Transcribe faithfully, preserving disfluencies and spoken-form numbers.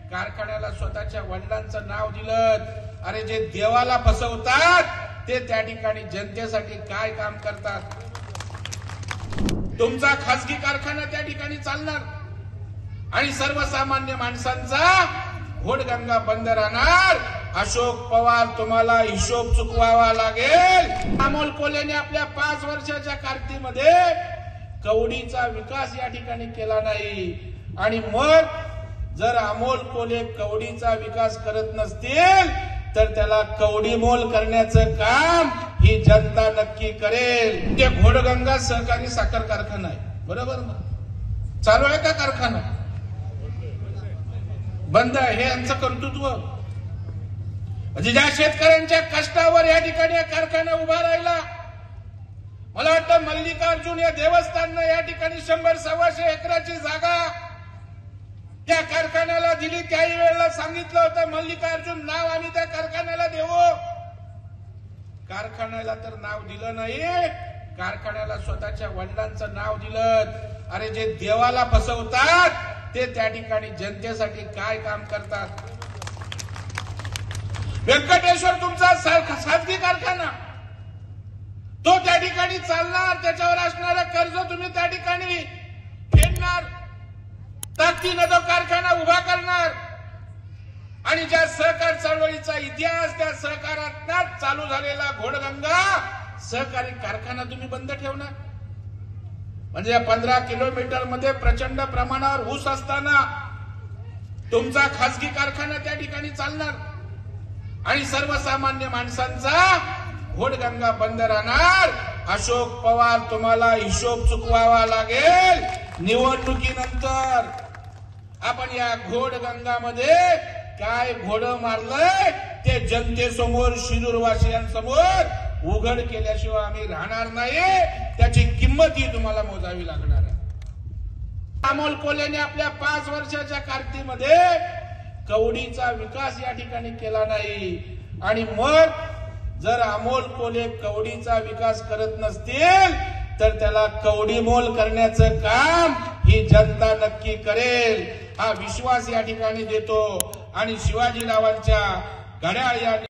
कारखान्याला स्वतःच्या वडिलांचं नाव दिलं। अरे जे देवाला फसवतात ते त्या ठिकाणी जनतेसाठी काय काम करतात। तुमचा खासगी कारखाना त्या ठिकाणी चालणार आणि सर्वसामान्य माणसांचा घोडगंगा बंद राहणार। अशोक पवार तुम्हाला हिशोब चुकवावा लागेल। अमोल कोल्हेने आपल्या पाच वर्षाच्या कारकिर्दीमध्ये कवडीचा विकास या ठिकाणी केला नाही आणि मग जर अमोल कोल्हे कवडीचा विकास करत नसतील तर त्याला कवडी मोल करण्याचं काम ही जनता नक्की करेल। ते घोडगंगा सहकारी साखर कारखाना आहे, बरोबर ना? चालू आहे का कारखाना? बंद आहे। हे यांचं कर्तृत्व म्हणजे ज्या शेतकऱ्यांच्या कष्टावर या ठिकाणी कारखाना उभा राहिला। मला वाटतं मल्लिकार्जुन या देवस्थाननं या ठिकाणी शंभर सव्वाशे एकराची जागा त्या कारखान्याला दिली। त्याही वेळेला सांगितलं होतं मल्लिकार्जुन नाव आम्ही त्या कारखान्याला देऊ। कारखान्याला तर नाव दिलं नाही, कारखान्याला स्वतःच्या वडिलांचं नाव दिलं। अरे जे देवाला फसवतात ते त्या ठिकाणी जनतेसाठी काय काम करतात। व्यंकटेश्वर तुमचा खासगी कारखाना तो त्या ठिकाणी चालणार, त्याच्यावर असणारं कर्ज तुम्ही त्या ठिकाणी फेडणार, ताकदीनं तो कारखाना उभा करणार आणि ज्या सहकार चळवळीचा इतिहास त्या सहकारात चालू झालेला घोडगंगा सहकारी कारखाना तुम्ही बंद ठेवणार। म्हणजे या पंधरा किलोमीटर मध्ये प्रचंड प्रमाणावर ऊस असताना तुमचा खासगी कारखाना त्या ठिकाणी चालणार आणि सर्वसामान्य माणसांचा घोडगंगा बंद राहणार। अशोक पवार तुम्हाला हिशोब चुकवावा लागेल। निवडणुकीनंतर आपण या घोडगंगामध्ये काय घोड मारलंय ते जनतेसमोर शिरूरवासियांसमोर उघड केल्याशिवाय आम्ही राहणार नाही। त्याची किंमत ही तुम्हाला मोजावी लागणार आहे। अमोल कोल्हेने आपल्या पाच वर्षाच्या कारकिर्दीमध्ये कवडीचा विकास या ठिकाणी केला नाही आणि मग जर अमोल कोल्हे कवडीचा विकास करत नसतील तर त्याला कवडी मोल करण्याचं काम ही जनता नक्की करेल। हा विश्वास या ठिकाणी देतो आणि शिवाजीरावांच्या घड्याळ या